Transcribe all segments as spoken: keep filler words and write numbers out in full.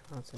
আচ্ছা,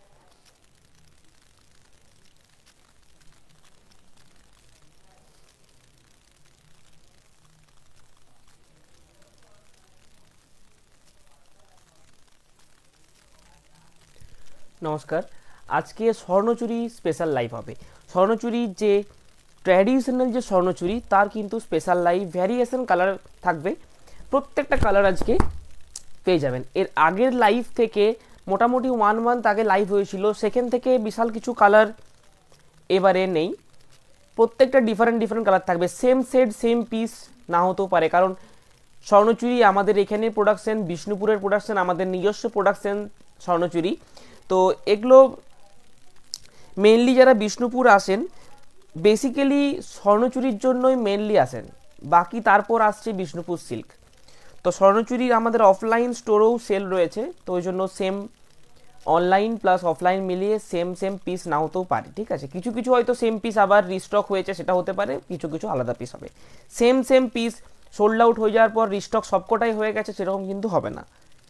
নমস্কার। আজকে স্বর্ণচুরি স্পেশাল লাইভ হবে। স্বর্ণচুরির যে ট্র্যাডিশনাল যে স্বর্ণচুরি তার কিন্তু স্পেশাল লাইভ ভ্যারিয়েশন কালার থাকবে, প্রত্যেকটা কালার আজকে পেয়ে যাবেন। এর আগের লাইভ থেকে মোটামুটি ওয়ান মান্থ আগে লাইভ হয়েছিল, সেখান থেকে বিশাল কিছু কালার এবারে নেই। প্রত্যেকটা ডিফারেন্ট ডিফারেন্ট কালার থাকবে, সেম সেট সেম পিস না হতেও পারে, কারণ স্বর্ণচুরি আমাদের এখানে প্রোডাকশন, বিষ্ণুপুরের প্রোডাকশন, আমাদের নিজস্ব প্রোডাকশন স্বর্ণচুরি। তো এগুলো মেনলি যারা বিষ্ণুপুর আসেন বেসিক্যালি স্বর্ণচুরির জন্যই মেনলি আসেন, বাকি তারপর আসছে বিষ্ণুপুর সিল্ক। তো স্বর্ণচুরির আমাদের অফলাইন স্টোরেও সেল রয়েছে, তো ওই জন্য সেম অনলাইন প্লাস অফলাইন মিলিয়ে সেম সেম পিস না হতেও পারে, ঠিক আছে। কিছু কিছু হয়তো সেম পিস আবার রিস্টক হয়েছে সেটা হতে পারে, কিছু কিছু আলাদা পিস হবে। Same same piece sold out হয়ে যাওয়ার পর রিস্টক সবকটাই হয়ে গেছে সেরকম কিন্তু হবে না।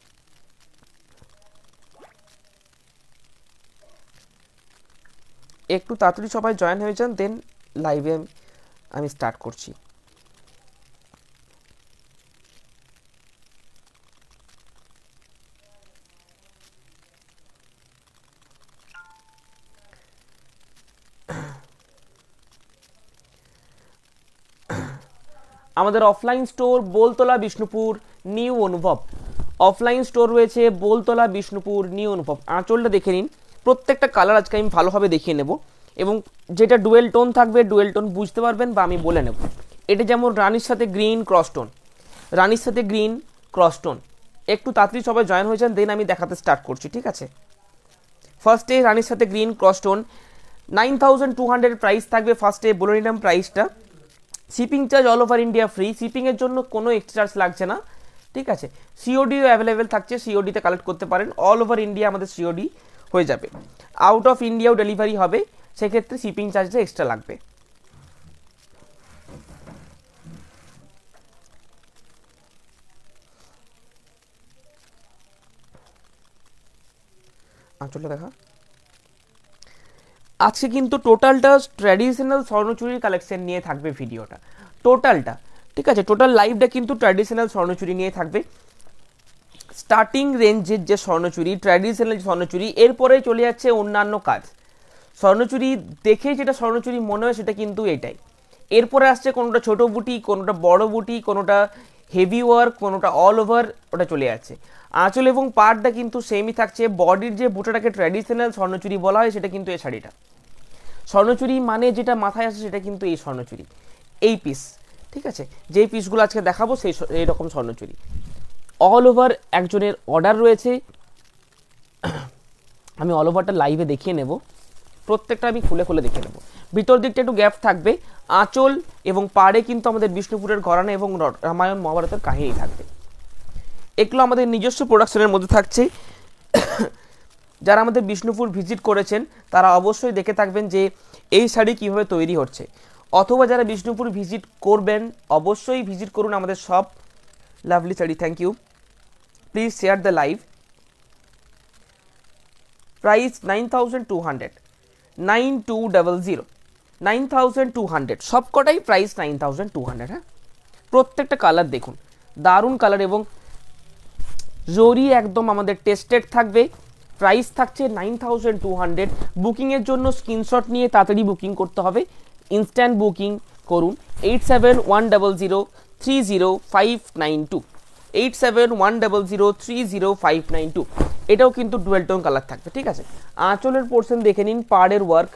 একটু তাড়াতাড়ি সবাই জয়েন হয়ে যান, দেন লাইভে আমি স্টার্ট করছি। আমাদের offline store Boltala Bishnupur new Anubhav, offline store রয়েছে বোলতলা বিষ্ণুপুর নিউ অনুভব। আঁচলটা দেখে নিন, প্রত্যেকটা কালার আজকে আমি ভালোভাবে দেখিয়ে নেব, এবং যেটা ডুয়েল টোন থাকবে ডুয়েল টোন বুঝতে পারবেন বা আমি বলে নেব। এটা যেমন রানির সাথে গ্রিন ক্রস টোন, রানির সাথে গ্রিন ক্রস টোন। একটু তাড়াতাড়ি সবাই জয়েন হয়ে যান, দেন আমি দেখাতে স্টার্ট করছি, ঠিক আছে। ফার্স্টে রানির সাথে green cross tone, nine thousand two hundred price থাকবে। ফার্স্টে বলে নিলাম প্রাইসটা। Shipping charge all over India free, শিপিংয়ের জন্য কোনো এক্সট্রা চার্জ লাগছে না, ঠিক আছে। সিওডিও অ্যাভেলেবেল থাকছে, সিওডিতে কালেক্ট করতে পারেন, অল ওভার ইন্ডিয়া আমাদের সিওডি হয়ে যাবে। আউট অফ ইন্ডিয়াও ডেলিভারি হবে, সেক্ষেত্রে শিপিং চার্জটা এক্সট্রা লাগবে। আঁচলটা দেখা। আজকে কিন্তু টোটালটা ট্র্যাডিশনাল স্বর্ণচুরির কালেকশন নিয়ে থাকবে ভিডিওটা, টোটালটা, ঠিক আছে। টোটাল লাইভটা কিন্তু ট্র্যাডিশনাল স্বর্ণচুরি নিয়ে থাকবে। স্টার্টিং রেঞ্জের যে স্বর্ণচুরি, ট্র্যাডিশনাল স্বর্ণচুরি, এরপরে চলে যাচ্ছে অন্যান্য কাজ। স্বর্ণচুরি দেখে যেটা স্বর্ণচুরি মনে হয় সেটা কিন্তু এটাই। এরপরে আসছে কোনোটা ছোটো বুটি, কোনোটা বড় বুটি, কোনোটা হেভি ওয়ার্ক, কোনোটা অল ওভার, ওটা চলে যাচ্ছে। আঁচল এবং পাড়টা কিন্তু সেমই থাকছে। বডির যে বুটাটাকে ট্র্যাডিশনাল স্বর্ণচুরি বলা হয় সেটা কিন্তু এই শাড়িটা। স্বর্ণচুরি মানে যেটা মাথায় আসে সেটা কিন্তু এই স্বর্ণচুরি, এই পিস, ঠিক আছে। যেই পিসগুলো আজকে দেখাবো সেই এইরকম স্বর্ণচুরি। অল ওভার একজনের অর্ডার রয়েছে, আমি অল ওভারটা লাইভে দেখিয়ে নেব, প্রত্যেকটা আমি খুলে খুলে দেখে নেব। ভিতর দিকটা একটু গ্যাপ থাকবে, আঁচল এবং পাড়ে কিন্তু আমাদের বিষ্ণুপুরের ঘরানা এবং রামায়ণ মহাভারতের কাহিনী থাকবে। এগুলো আমাদের নিজস্ব প্রোডাকশনের মধ্যে থাকছে। যারা আমাদের বিষ্ণুপুর ভিজিট করেছেন তারা অবশ্যই দেখে থাকবেন যে এই শাড়ি কীভাবে তৈরি হচ্ছে, অথবা যারা বিষ্ণুপুর ভিজিট করবেন অবশ্যই ভিজিট করুন আমাদের সব lovely sari. Thank you, please share the live. Price nine thousand two hundred, nine two double zero, nine thousand two hundred, সবকটাই price nine thousand two hundred. হ্যাঁ, প্রত্যেকটা কালার দেখুন, দারুণ কালার এবং জরি একদম আমাদের টেস্টেড থাকবে। প্রাইস থাকছে নাইন থাউজেন্ড টু হান্ড্রেড। বুকিংয়ের জন্য স্ক্রিনশট নিয়ে তাড়াতাড়ি বুকিং করতে হবে, ইনস্ট্যান্ট বুকিং করুন। Eight seven one double zero three zero five nine two, eight seven one double zero three zero five nine two. এটাও কিন্তু ডুয়েল টোন কালার থাকবে, ঠিক আছে। আঁচলের পোর্শন দেখে নিন, পাড়ের ওয়ার্ক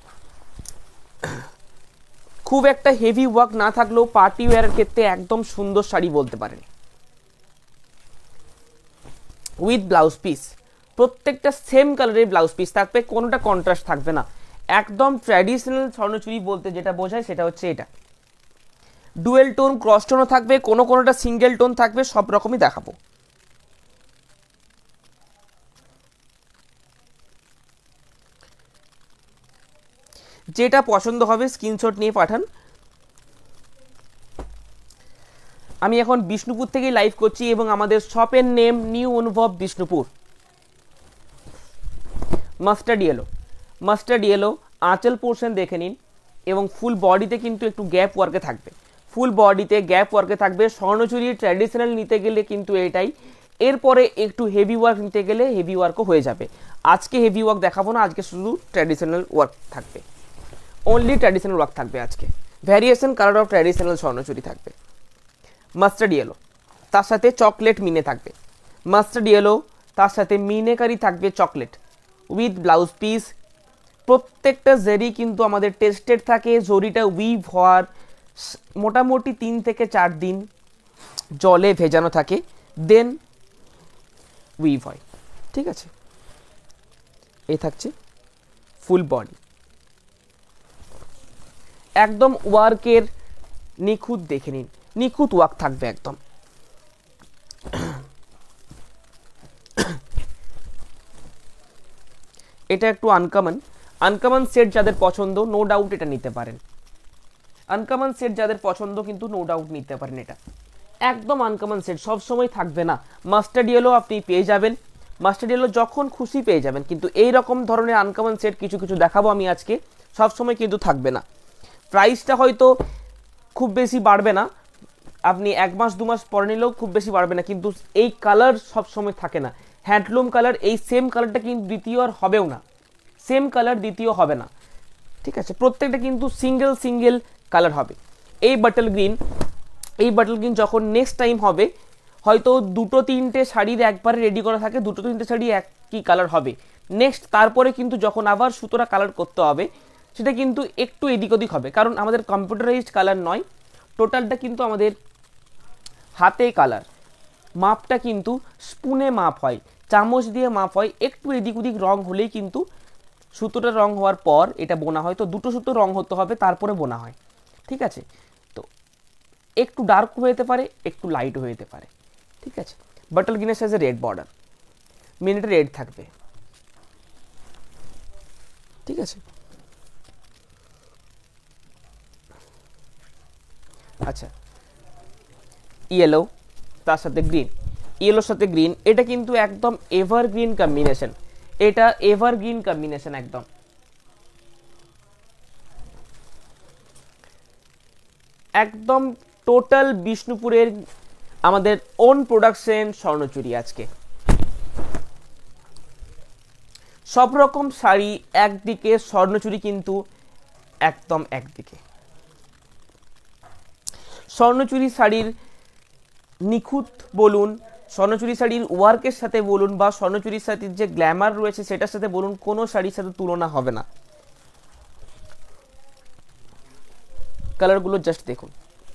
খুব একটা হেভি ওয়ার্ক না থাকলেও পার্টি ওয়্যারের ক্ষেত্রে একদম সুন্দর শাড়ি বলতে পারেন। উইথ ব্লাউজ পিস, প্রত্যেকটা সেম কালারের ব্লাউজ পিস থাকবে, কোনোটা কন্ট্রাস্ট থাকবে না। একদম ট্র্যাডিশনাল স্বর্ণচুরি বলতে যেটা বোঝায় সেটা হচ্ছে এটা। ডুয়েল টোন ক্রস টোনও থাকবে, কোনো কোনোটা সিঙ্গেল টোন থাকবে, সব রকমই দেখাবো। যেটা পছন্দ হবে স্ক্রিনশট নিয়ে পাঠান। আমি এখন বিষ্ণুপুর থেকেই লাইভ করছি এবং আমাদের শপের name new Anubhav Bishnupur. Mustard yellow, mustard yellow আঁচল পোর্শন দেখে নিন, এবং ফুল বডিতে কিন্তু একটু গ্যাপ ওয়ার্কে থাকবে, ফুল বডিতে গ্যাপ ওয়ার্কে থাকবে। স্বর্ণচুরি ট্র্যাডিশনাল নিতে গেলে কিন্তু এটাই, এরপরে একটু হেভি ওয়ার্ক নিতে গেলে হেভি ওয়ার্কও হয়ে যাবে। আজকে হেভি ওয়ার্ক দেখাবো না, আজকে শুধু ট্র্যাডিশনাল ওয়ার্ক থাকবে, অনলি ট্র্যাডিশনাল ওয়ার্ক থাকবে আজকে। Variation colour of traditional Swarnachari থাকবে। মাস্টার্ড ইয়েলো তার সাথে চকলেট মিনে থাকবে, মাস্টার্ড ইয়েলো তার সাথে মিনেকারি থাকবে চকলেট উইথ ব্লাউজ পিস। প্রত্যেকটা জেরি কিন্তু আমাদের টেস্টেড থাকে, জরিটা উইভ হওয়ার মোটামুটি তিন থেকে চার দিন জলে ভেজানো থাকে, দেন উইভ হয়, ঠিক আছে। এই থাকছে ফুল বডি, একদম ওয়ার্কের নিখুঁত দেখে নিন, নিখুঁত ওয়ার্ক থাকবে একদম। এটা একটু আনকমন, আনকমন সেট যাদের পছন্দ নো ডাউট এটা নিতে পারেন, আনকমন সেট যাদের পছন্দ কিন্তু নো ডাউট নিতে পারেন। এটা একদম আনকমন সেট, সবসময় থাকবে না। মাস্টার্ড ইয়েলো আপনি পেয়ে যাবেন, মাস্টার্ড ইয়েলো যখন খুশি পেয়ে যাবেন, কিন্তু এই রকম ধরনের আনকমন সেট কিছু কিছু দেখাবো আমি আজকে, সবসময় কিন্তু থাকবে না। প্রাইসটা হয়তো খুব বেশি বাড়বে না, আপনি এক মাস দু মাস পরে নিলেও খুব বেশি বাড়বে না, কিন্তু এই কালার সবসময় থাকে না। হ্যান্ডলুম কালার, এই সেম কালারটা কিন্তু দ্বিতীয় আর হবেও না, সেম কালার দ্বিতীয় হবে না, ঠিক আছে। প্রত্যেকটা কিন্তু সিঙ্গেল সিঙ্গেল কালার হবে। এই বাটল গ্রিন, এই বাটল গ্রিন যখন নেক্সট টাইম হবে, হয়তো দুটো তিনটে শাড়ির একবারে রেডি করা থাকে, দুটো তিনটে শাড়ি একই কালার হবে, নেক্সট তারপরে কিন্তু যখন আবার সুতোটা কালার করতে হবে সেটা কিন্তু একটু এদিক ওদিক হবে, কারণ আমাদের কম্পিউটারাইজড কালার নয়, টোটালটা কিন্তু আমাদের হাতে কালার, মাপটা কিন্তু স্পুনে মাপ হয়, চামচ দিয়ে মাপ হয়, একটু এদিক ওদিক রং হলেই কিন্তু সুতোটা রং হওয়ার পর এটা বোনা হয়, তো দুটো সুতো রং হতে হবে তারপরে বোনা হয়, ঠিক আছে। তো একটু ডার্ক হয়ে যেতে পারে, একটু লাইট হয়ে যেতে পারে, ঠিক আছে। বাটল গ্রিনের সাইজে রেড বর্ডার, মিনিটে রেড থাকবে, ঠিক আছে। আচ্ছা, ইয়েলো তার সাথে গ্রিন, ইয়েলোর সাথে গ্রিন, এটা কিন্তু একদম এভারগ্রিন কম্বিনেশন, এটা এভারগ্রিন কম্বিনেশন একদম। একদম টোটাল বিষ্ণুপুরের আমাদের ওন প্রোডাকশন স্বর্ণচুরি। আজকে সব রকম শাড়ি একদিকে, স্বর্ণচুরি কিন্তু একদম একদিকে। স্বর্ণচুরি শাড়ির নিখুঁত বলুন, স্বর্ণচুরি শাড়ির ওয়ার্কের সাথে বলুন, বা স্বর্ণচুরির সাথে যে গ্ল্যামার রয়েছে সেটার সাথে বলুন, কোনো শাড়ির সাথে তুলনা হবে না। কালারগুলো জাস্ট দেখুন।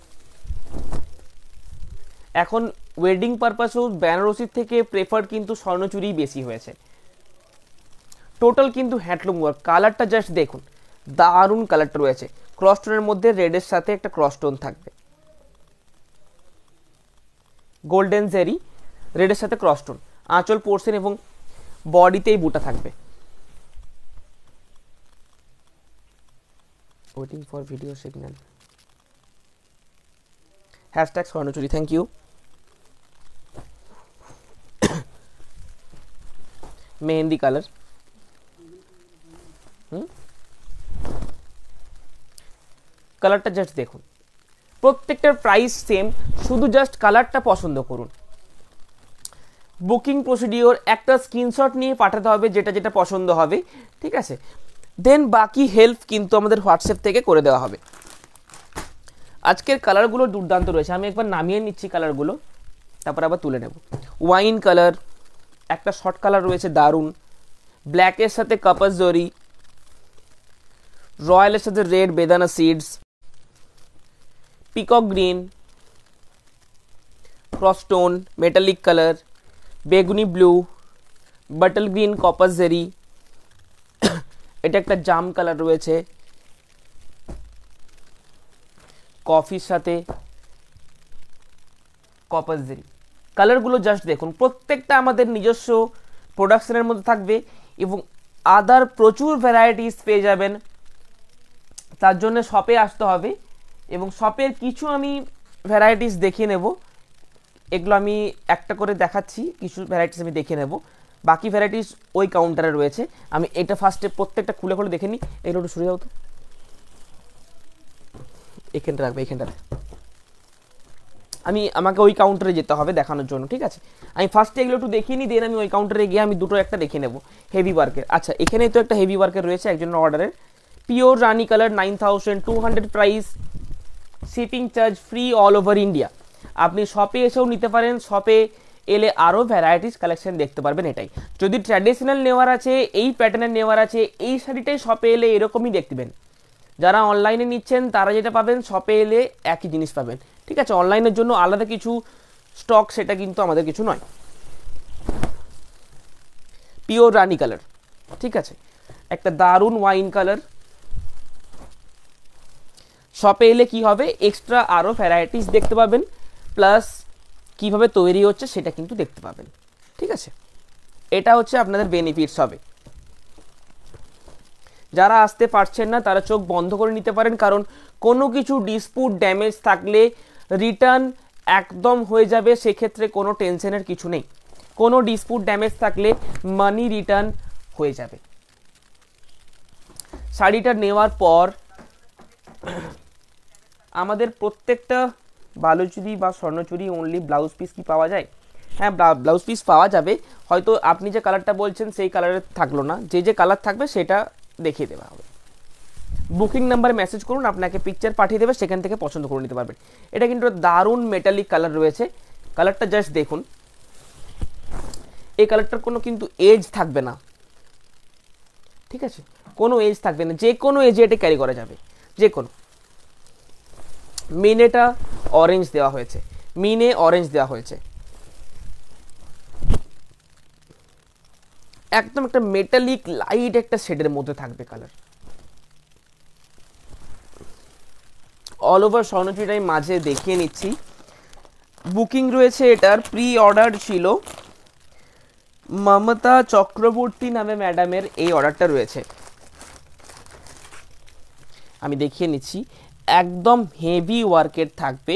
এখন ওয়েডিং পারপাসেও বেনারসির থেকে প্রেফার্ড কিন্তু স্বর্ণচুরি বেশি হয়েছে। টোটাল কিন্তু হ্যান্ডলুম ওয়ার্ক, কালারটা জাস্ট দেখুন, দারুণ কালারটা রয়েছে। ক্রসটোনের মধ্যে রেডের সাথে একটা ক্রসটোন থাকবে, গোল্ডেন জেরি রেডের সাথে ক্রসটোন, আঁচল পোর্শন এবং বডিতেই বুটা থাকবে। Waiting for video signal, hashtag Swarnachari, thank you. Mehndi colour, হুম কালারটা জাস্ট দেখুন, প্রত্যেকটার প্রাইস সেম, শুধু জাস্ট কালারটা পছন্দ করুন। বুকিং প্রসিডিওর একটা স্ক্রিনশট নিয়ে পাঠাতে হবে যেটা যেটা পছন্দ হবে, ঠিক আছে। দেন বাকি হেল্প কিন্তু আমাদের হোয়াটসঅ্যাপ থেকে করে দেওয়া হবে। আজকের কালারগুলো দুর্দান্ত রয়েছে, আমি একবার নামিয়ে নিচ্ছি কালারগুলো, তারপর আবার তুলে নেব। ওয়াইন কালার, একটা শর্ট কালার রয়েছে দারুণ, ব্ল্যাকের সাথে কাপাস জরি, রয়্যালের সাথে রেড বেদানা seeds, peacock green, cross tone, metallic colour, বেগুনি ব্লু, বাটল গ্রিন, কপাস জেরি, এটা একটা জাম কালার রয়েছে, কফির সাথে কপাস জেরি। কালারগুলো জাস্ট দেখুন, প্রত্যেকটা আমাদের নিজস্ব প্রোডাকশনের মধ্যে থাকবে এবং আদার প্রচুর ভ্যারাইটিস পেয়ে যাবেন। তার জন্য শপে আসতে হবে এবং শপের কিছু আমি ভ্যারাইটিস দেখিয়ে নেব, এগুলো আমি একটা করে দেখাচ্ছি, কিছু ভ্যারাইটিস আমি দেখিয়ে নেব। বাকি ভ্যারাইটিস ওই কাউন্টারে রয়েছে। আমি এটা ফার্স্টে প্রত্যেকটা খুলে খুলে দেখে নিই। এগুলো একটু সরে যাও তো, এখানটা রাখবে, এখানটা আমি আমাকে ওই কাউন্টারে যেতে হবে দেখানোর জন্য, ঠিক আছে। আমি ফার্স্টে এগুলো একটু দেখিয়ে নিই, দেন আমি ওই কাউন্টারে গিয়ে আমি দুটো একটা দেখে নেবো হেভি ওয়ার্কের। আচ্ছা, এখানেই তো একটা হেভি ওয়ার্কের রয়েছে একজনের অর্ডারের, পিওর রানি colour, nine thousand two hundred price, shipping charge free all over India. আপনি শপে এসেও নিতে পারেন, শপে এলে আরও ভ্যারাইটিস কালেকশন দেখতে পারবেন। এটাই যদি ট্র্যাডিশনাল নেওয়ার আছে, এই প্যাটার্নের নেওয়ার আছে, এই শাড়িটাই শপে এলে এরকমই দেখবেন। যারা অনলাইনে নিচ্ছেন তারা যেটা পাবেন শপে এলে একই জিনিস পাবেন, ঠিক আছে। অনলাইনের জন্য আলাদা কিছু স্টক সেটা কিন্তু আমাদের কিছু নয়। পিওর রানি কালার, ঠিক আছে, একটা দারুণ ওয়াইন কালার। শপে এলে কি হবে, এক্সট্রা আরও ভ্যারাইটিস দেখতে পাবেন, প্লাস কিভাবে তৈরি হচ্ছে সেটা কিন্তু দেখতে পাবেন, ঠিক আছে। এটা হচ্ছে আপনাদের বেনিফিটস হবে। যারা আসতে পারছেন না তারা চোখ বন্ধ করে নিতে পারেন, কারণ কোনো কিছু ডিসপুট ড্যামেজ থাকলে রিটার্ন একদম হয়ে যাবে, সেক্ষেত্রে কোনো টেনশনের কিছু নেই। কোনো ডিসপুট ড্যামেজ থাকলে মানি রিটার্ন হয়ে যাবে। শাড়িটা নেওয়ার পর আমাদের প্রত্যেকটা বালুচুরি বা স্বর্ণচুরি অনলি ব্লাউজ পিস কি পাওয়া যায়? হ্যাঁ, ব্লাউজ পিস পাওয়া যাবে, হয়তো আপনি যে কালারটা বলছেন সেই কালারের থাকলো না, যে যে কালার থাকবে সেটা দেখিয়ে দেওয়া হবে। বুকিং নাম্বারে মেসেজ করুন, আপনাকে পিকচার পাঠিয়ে দেবে, সেখান থেকে পছন্দ করে নিতে পারবেন। এটা কিন্তু দারুণ মেটালিক কালার রয়েছে, কালারটা জাস্ট দেখুন। এই কালারটার কোনো কিন্তু এজ থাকবে না, ঠিক আছে, কোনো এজ থাকবে না, যে কোনো এজে এটা ক্যারি করা যাবে, যে কোনো। মিনেটা অরেঞ্জ দেওয়া হয়েছে, মিনে অরেঞ্জ দেওয়া হয়েছে, একদম একটা মেটালিক লাইট একটা শেডের মধ্যে থাকবে কালার। অল ওভার স্বর্ণচুরিটা আমি মাঝে দেখিয়ে নিচ্ছি। বুকিং রয়েছে, এটার প্রি অর্ডার ছিল মমতা চক্রবর্তী নামে ম্যাডামের, এই অর্ডারটা রয়েছে, আমি দেখিয়ে নিচ্ছি। একদম হেভি ওয়ার্কের থাকবে,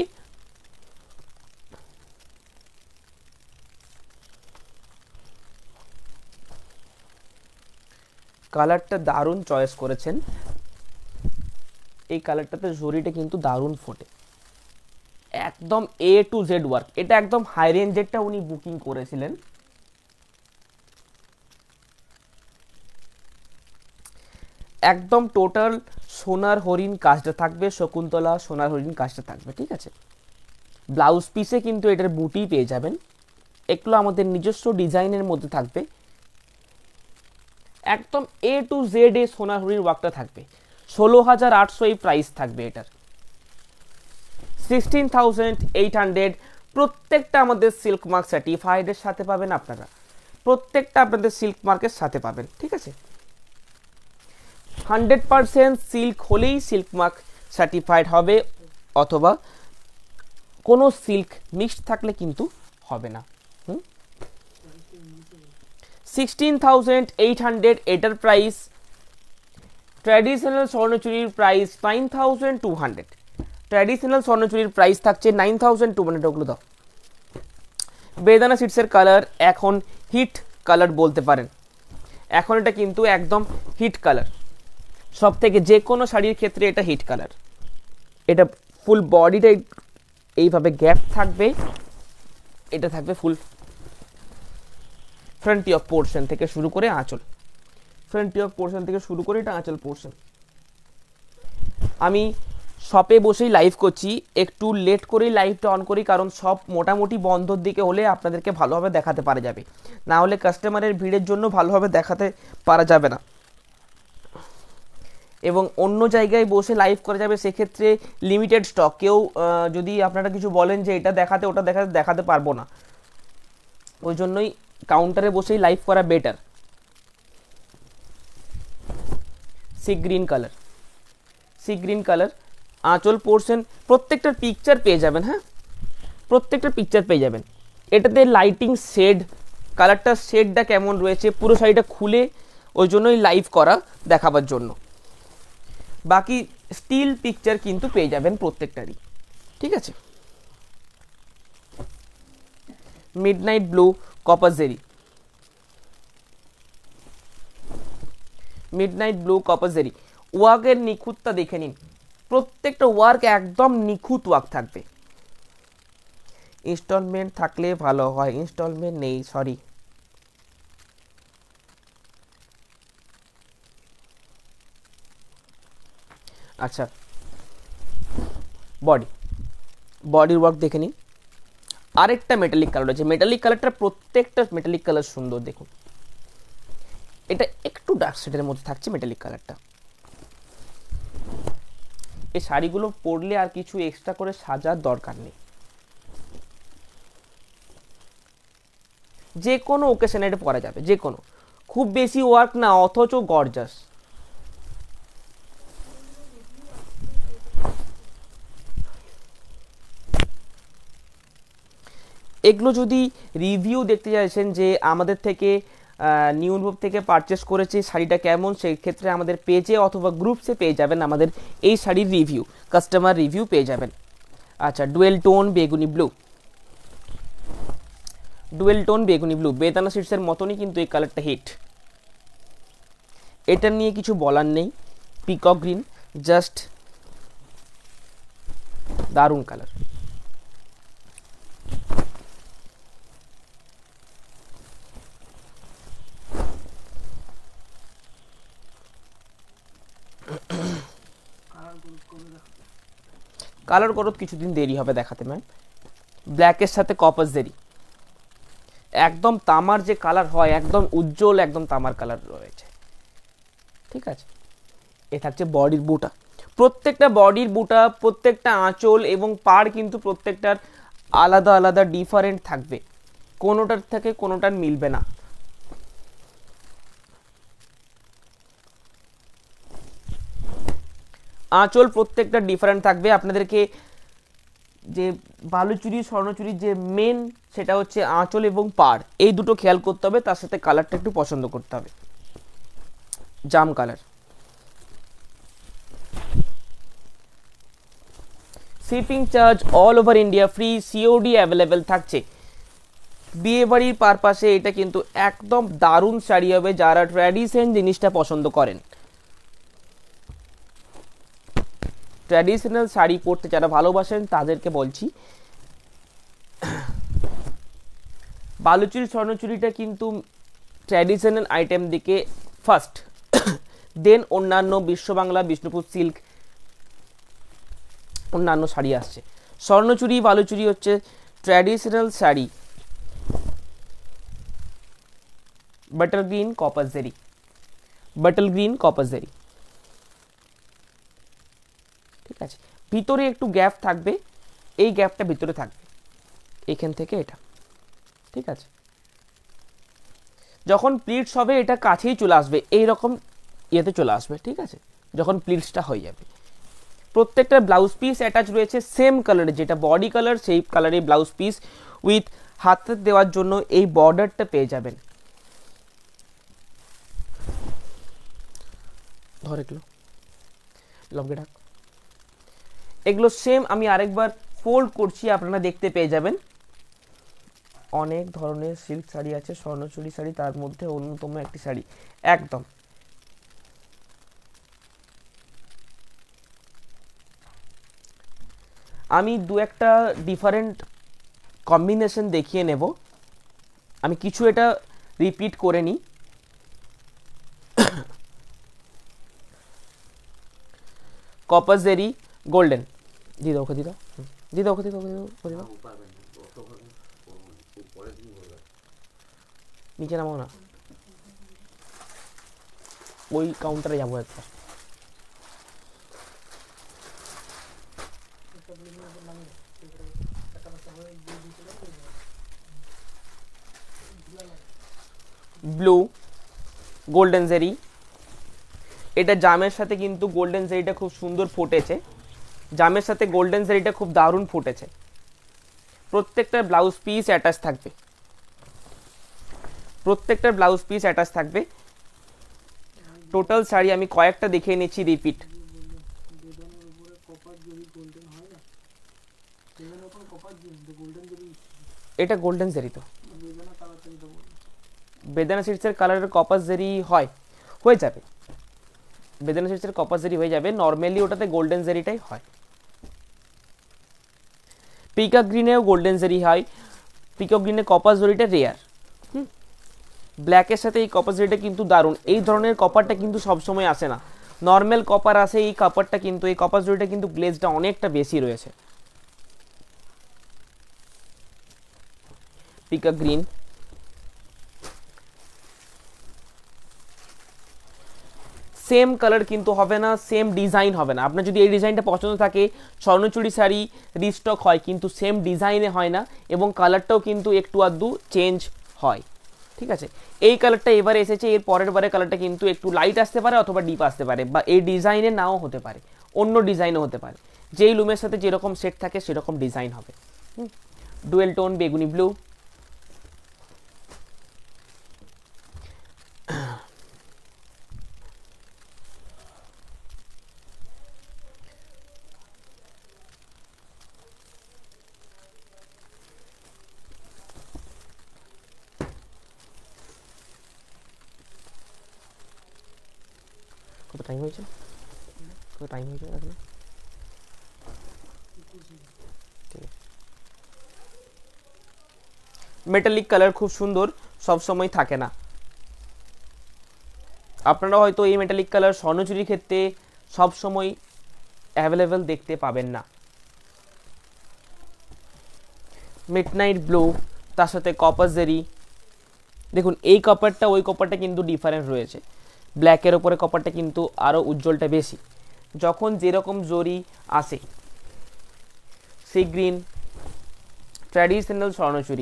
কালারটা দারুণ চয়েস করেছেন। এই কালারটাতে জরিটা কিন্তু দারুণ ফোটে, একদম এ টু জেড ওয়ার্ক। এটা একদম হাই রেঞ্জেরটা উনি বুকিং করেছিলেন। একদম টোটাল সোনার হরিণ কাজটা থাকবে, শকুন্তলা সোনার হরিণ কাজটা থাকবে, ঠিক আছে। ব্লাউজ পিসে কিন্তু এটার বুটি পেয়ে যাবেন, এগুলো আমাদের নিজস্ব ডিজাইনের মধ্যে থাকবে, একদম এ টু জেড এ সোনার হরিণ ওয়ার্কটা থাকবে। ষোলো হাজার আটশো এই প্রাইস থাকবে এটার, সিক্সটিন থাউজেন্ড এইট হান্ড্রেড। প্রত্যেকটা আমাদের সিল্ক মার্ক সার্টিফাইডের সাথে পাবেন আপনারা, প্রত্যেকটা আপনাদের সিল্ক মার্কের সাথে পাবেন, ঠিক আছে। হান্ড্রেড পারসেন্ট সিল্ক হলেই সিল্ক মার্ক সার্টিফাইড হবে, অথবা কোনো সিল্ক মিক্সড থাকলে কিন্তু হবে না। হুম, সিক্সটিন থাউজেন্ড এইট হান্ড্রেড এটার প্রাইস। ট্র্যাডিশনাল স্বর্ণচুরির price nine thousand two hundred. Traditional স্বর্ণচুরির প্রাইস থাকছে নাইন থাউজেন্ড টু হান্ড্রেড। ওগুলো দাও। বেদানা সিটসের কালার এখন হিট কালার বলতে পারেন, এখন এটা কিন্তু একদম হিট কালার, সব থেকে যে কোনো শাড়ির ক্ষেত্রে এটা হিট কালার। এটা ফুল বডিটা এইভাবে গ্যাপ থাকবে, এটা থাকবে ফুল ফ্রন্টি অফ পোর্শন থেকে শুরু করে আঁচল, ফ্রন্টি অফ পোর্শন থেকে শুরু করে এটা আঁচল পোর্শন। আমি শপে বসেই লাইভ করছি, একটু লেট করেই লাইভটা অন করি, কারণ সব মোটামুটি বন্ধর দিকে হলে আপনাদেরকে ভালোভাবে দেখাতে পারা যাবে, না হলে কাস্টমারের ভিড়ের জন্য ভালোভাবে দেখাতে পারা যাবে না। এবং অন্য জায়গায় বসে লাইভ করা যাবে, সেক্ষেত্রে লিমিটেড স্টক, কেউ যদি আপনারা কিছু বলেন যে এটা দেখাতে ওটা দেখাতে দেখাতে পারবো না, ওই জন্যই কাউন্টারে বসেই লাইভ করা better. Sea green colour, sea green colour আঁচল পোর্শন, প্রত্যেকটার পিকচার পেয়ে যাবেন। হ্যাঁ, প্রত্যেকটার পিকচার পেয়ে যাবেন। এটাতে লাইটিং শেড, কালারটার শেডটা কেমন রয়েছে, পুরো শাড়িটা খুলে ওই জন্যই লাইভ করা দেখাবার জন্য। বাকি স্টিল পিকচার কিন্তু পেয়ে যাবেন প্রত্যেকটারই, ঠিক আছে। মিডনাইট ব্লু কপার জেরি, মিডনাইট ব্লু কপার জেরি। ওয়ার্কের নিখুঁতটা দেখে নিন, প্রত্যেকটা ওয়ার্ক একদম নিখুঁত ওয়ার্ক থাকবে। ইনস্টলমেন্ট থাকলে ভালো হয়, ইনস্টলমেন্ট নেই, সরি। আচ্ছা, বডি বডির ওয়ার্ক দেখে নিন। আরেকটা মেটালিক কালার আছে, মেটালিক কালারটা প্রত্যেকটা মেটালিক কালার সুন্দর দেখুন। এটা একটু ডার্ক শেডের মধ্যে থাকছে মেটালিক কালারটা। এই শাড়িগুলো পরলে আর কিছু এক্সট্রা করে সাজার দরকার নেই, যে কোনো ওকেশনে এটা পরা যাবে, যে কোনো। খুব বেশি ওয়ার্ক না, অথচ গর্জাস। এগুলো যদি রিভিউ দেখতে চাইছেন যে আমাদের থেকে নিউ অনুভব থেকে পারচেস করেছে শাড়িটা কেমন, সেই ক্ষেত্রে আমাদের পেজে অথবা গ্রুপসে পেয়ে যাবেন আমাদের এই শাড়ির রিভিউ, কাস্টমার রিভিউ পেয়ে যাবেন। আচ্ছা, ডুয়েল টোন বেগুনি ব্লু, ডুয়েল টোন বেগুনি ব্লু বেদানা সিডসের মতনই কিন্তু এই কালারটা হিট, এটা নিয়ে কিছু বলার নেই। পিকক গ্রিন, জাস্ট দারুণ কালার। কালার করত কিছুদিন দেরি হবে দেখাতে ম্যাম। ব্ল্যাকের সাথে কপার জেরি, একদম তামার যে কালার হয়, একদম উজ্জ্বল, একদম তামার কালার রয়েছে, ঠিক আছে। এ থাকছে বডির বুটা, প্রত্যেকটা বডির বুটা, প্রত্যেকটা আঁচল এবং পাড় কিন্তু প্রত্যেকটার আলাদা আলাদা ডিফারেন্ট থাকবে, কোনোটার থেকে কোনোটার মিলবে না। আঁচল প্রত্যেকটা ডিফারেন্ট থাকবে। আপনাদেরকে যে বালুচুরি স্বর্ণচুরির যে মেন সেটা হচ্ছে আঁচল এবং পাড়, এই দুটো খেয়াল করতে হবে, তার সাথে কালারটা একটু পছন্দ করতে হবে। জাম colour, shipping charge all over India free, COD available থাকছে। বিয়ে বাড়ির পারপাসে এটা কিন্তু একদম দারুণ শাড়ি হবে যারা ট্র্যাডিশন জিনিসটা পছন্দ করেন। ট্র্যাডিশনাল শাড়ি পরতে যারা ভালোবাসেন তাদেরকে বলছি, বালুচুরি স্বর্ণচুরিটা কিন্তু ট্র্যাডিশনাল আইটেম দিকে ফার্স্ট, দেন অন্যান্য বিশ্ব বাংলা, বিষ্ণুপুর সিল্ক, অন্যান্য শাড়ি আসছে। স্বর্ণচুরি বালুচুরি হচ্ছে traditional sari. Butter green copper জেরি, বাটার গ্রিন কপার জেরি, ঠিক আছে। ভিতরে একটু গ্যাপ থাকবে, এই গ্যাপটা ভিতরে থাকবে, এখান থেকে এটা, ঠিক আছে। যখন প্লিটস হবে এটা কাছেই চলে আসবে, এইরকম ইয়েতে চলে আসবে, ঠিক আছে, যখন প্লিটসটা হয়ে যাবে। প্রত্যেকটা ব্লাউজ পিস অ্যাটাচ রয়েছে সেম কালারে, যেটা বডি কালার সেই কালারে ব্লাউজ পিস উইথ হাতে দেওয়ার জন্য এই বর্ডারটা পেয়ে যাবেন। ধর এগুলো লম্বে ঢাক, এগুলো সেম আমি আরেকবার ফোল্ড করছি, আপনারা দেখতে পেয়ে যাবেন। অনেক ধরনের সিল্ক শাড়ি আছে, স্বর্ণচুরি শাড়ি তার মধ্যে অন্যতম একটি শাড়ি, একদম আমি দু একটা ডিফারেন্ট কম্বিনেশন দেখিয়ে নেব, আমি কিছু এটা রিপিট করে নিই। কপার জেরি গোল্ডেন, দি দাও ওকে, দি দাও দি দাও ওকে, দি দাও ওকে, দি দাও নিচে নামাও না, ওই কাউন্টারে যাবো একবার। ব্লু গোল্ডেন জেরি, এটা জামের সাথে কিন্তু গোল্ডেন জেরিটা খুব সুন্দর ফুটেছে, জামের সাথে গোল্ডেন জেরিটা খুব দারুণ ফুটেছে। প্রত্যেকটা ব্লাউজ পিস অ্যাটাচ থাকবে, প্রত্যেকটা ব্লাউজ পিস অ্যাটাচ থাকবে। টোটাল শাড়ি আমি কয়েকটা দেখিয়ে নিচ্ছি রিপিট। এটা গোল্ডেন জেরি, তো বেদানা সিডসের কালারের কপার জেরি হয়, হয়ে যাবে। বেদানা সিল্কসের কপার জেরি হয়ে যাবে, নর্মালি ওটাতে গোল্ডেন জেরিটাই হয়। পিকক গ্রিনেও গোল্ডেন জেরি হয়, পিকক গ্রিনে কপার জেরিটা রেয়ার। হুম ব্ল্যাকের সাথে এই কপার জেরিটা কিন্তু দারুণ। এই ধরনের কপারটা কিন্তু সবসময় আসে না, নর্মাল কপার আসে, এই কপারটা কিন্তু এই কপার জেরিটা কিন্তু গ্লেজটা অনেকটা বেশি রয়েছে। পিকক গ্রিন, সেম কালার কিন্তু হবে না, সেম ডিজাইন হবে না। আপনার যদি এই ডিজাইনটা পছন্দ থাকে, স্বর্ণচুরি শাড়ি রিস্টক হয় কিন্তু সেম ডিজাইনে হয় না, এবং কালারটাও কিন্তু একটু আধটু চেঞ্জ হয়। ঠিক আছে, এই কালারটা এবারে এসেছে, এর পরের বারে কালারটা কিন্তু একটু লাইট আসতে পারে অথবা ডিপ আসতে পারে, বা এই ডিজাইনে নাও হতে পারে, অন্য ডিজাইনও হতে পারে। যেই লুমের সাথে যেরকম সেট থাকে সেরকম ডিজাইন হবে। ডুয়েল টোন বেগুনি ব্লু, কত টাইম হয়েছে, কত টাইম হয়েছে এখন? মেটালিক কালার খুব সুন্দর, সব সময় থাকে না। আপনারা হয়তো এই মেটালিক কালার স্বর্ণচুরির ক্ষেত্রে সব সময় অ্যাভেলেবেল দেখতে পাবেন না। মিডনাইট ব্লু, তার সাথে কপার জেরি, দেখুন এই কপারটা ওই কপারটা কিন্তু ডিফারেন্ট রয়েছে, ব্ল্যাকের ওপরে কপারটা কিন্তু আরও উজ্জ্বলটা বেশি। যখন যেরকম জরি আসে, সি গ্রিন ট্র্যাডিশনাল স্বর্ণচুরি,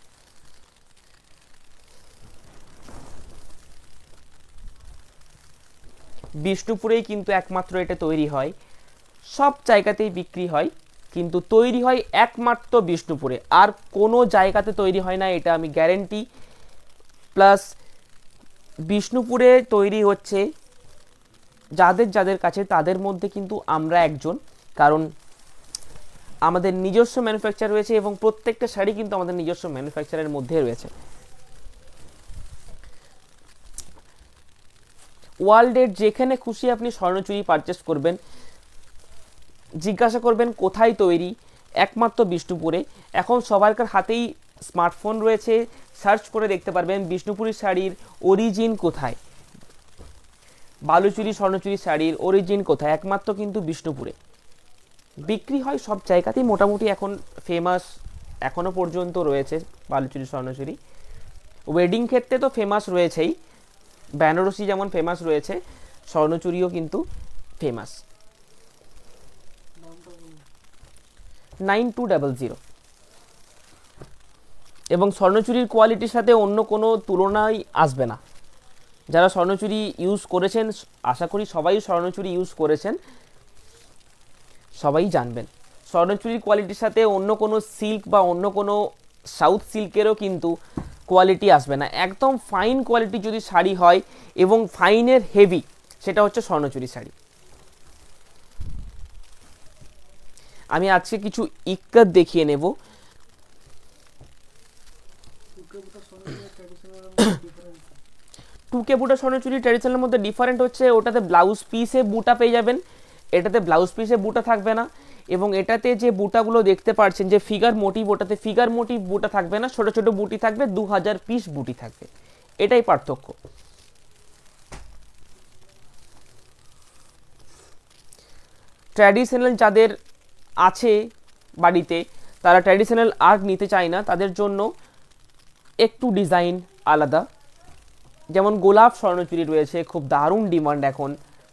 বিষ্ণুপুরেই কিন্তু একমাত্র এটা তৈরি হয়, সব জায়গাতেই বিক্রি হয় কিন্তু তৈরি হয় একমাত্র বিষ্ণুপুরে, আর কোনো জায়গাতে তৈরি হয় না, এটা আমি গ্যারেন্টি। প্লাস বিষ্ণুপুরে তৈরি হচ্ছে যাদের যাদের কাছে, তাদের মধ্যে কিন্তু আমরা একজন, কারণ আমাদের নিজস্ব ম্যানুফ্যাকচার রয়েছে এবং প্রত্যেকটা শাড়ি কিন্তু আমাদের নিজস্ব ম্যানুফ্যাকচারের মধ্যে রয়েছে। ওয়ার্ল্ডের যেখানে খুশি আপনি স্বর্ণচুরি পারচেস করবেন, জিজ্ঞাসা করবেন কোথায় তৈরি, একমাত্র বিষ্ণুপুরে। এখন সবার হাতেই স্মার্টফোন রয়েছে, সার্চ করে দেখতে পারবেন বিষ্ণুপুরি শাড়ির অরিজিন কোথায়, বালুচুরি স্বর্ণচুরি শাড়ির অরিজিন কোথায়, একমাত্র কিন্তু বিষ্ণুপুরে। বিক্রি হয় সব জায়গাতেই মোটামুটি, এখন ফেমাস এখনও পর্যন্ত রয়েছে বালুচুরি স্বর্ণচুরি। ওয়েডিং ক্ষেত্রে তো ফেমাস রয়েছেই, বেনারসি যেমন ফেমাস রয়েছে, স্বর্ণচুরিও কিন্তু famous. Nine two double zero, এবং স্বর্ণচুরির কোয়ালিটির সাথে অন্য কোনো তুলনাই আসবে না। যারা স্বর্ণচুরি ইউজ করেছেন, আশা করি সবাই স্বর্ণচুরি ইউজ করেছেন, সবাই জানবেন স্বর্ণচুরির কোয়ালিটির সাথে অন্য কোনো সিল্ক বা অন্য কোনো সাউথ সিল্কেরও কিন্তু কোয়ালিটি আসবে না। একদম ফাইন কোয়ালিটি যদি শাড়ি হয় এবং ফাইনের হেভি, সেটা হচ্ছে স্বর্ণচুরি শাড়ি। আমি আজকে কিছু ইক্কাত দেখিয়ে নেব। টুকে বুটা স্বর্ণচুরি ট্র্যাডিশনালের মধ্যে ডিফারেন্ট হচ্ছে, ওটাতে ব্লাউজ পিসে বুটা পেয়ে যাবেন, এটাতে ব্লাউজ পিসে বুটা থাকবে না, এবং এটাতে যে বুটাগুলো দেখতে পাচ্ছেন যে ফিগার মোটিভ, ওটাতে ফিগার মোটিভ বুটা থাকবে না, ছোট ছোট বুটি থাকবে, দু হাজার পিস বুটি থাকবে, এটাই পার্থক্য। ট্র্যাডিশনাল যাদের আছে বাড়িতে, তারা ট্র্যাডিশনাল আর নিতে চায় না, তাদের জন্য একটু ডিজাইন আলাদা। যেমন গোলাপ স্বর্ণচুরি রয়েছে, খুব দারুণ ডিমান্ড এখন।